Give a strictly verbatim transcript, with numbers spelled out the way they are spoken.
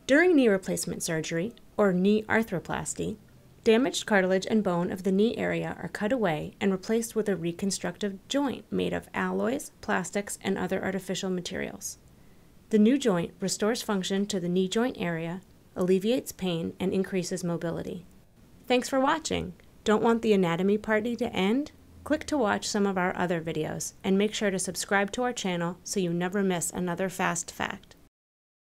During knee replacement surgery, or knee arthroplasty, damaged cartilage and bone of the knee area are cut away and replaced with a reconstructive joint made of alloys, plastics, and other artificial materials. The new joint restores function to the knee joint area, alleviates pain, and increases mobility. Thanks for watching! Don't want the anatomy party to end? Click to watch some of our other videos, and make sure to subscribe to our channel so you never miss another fast fact.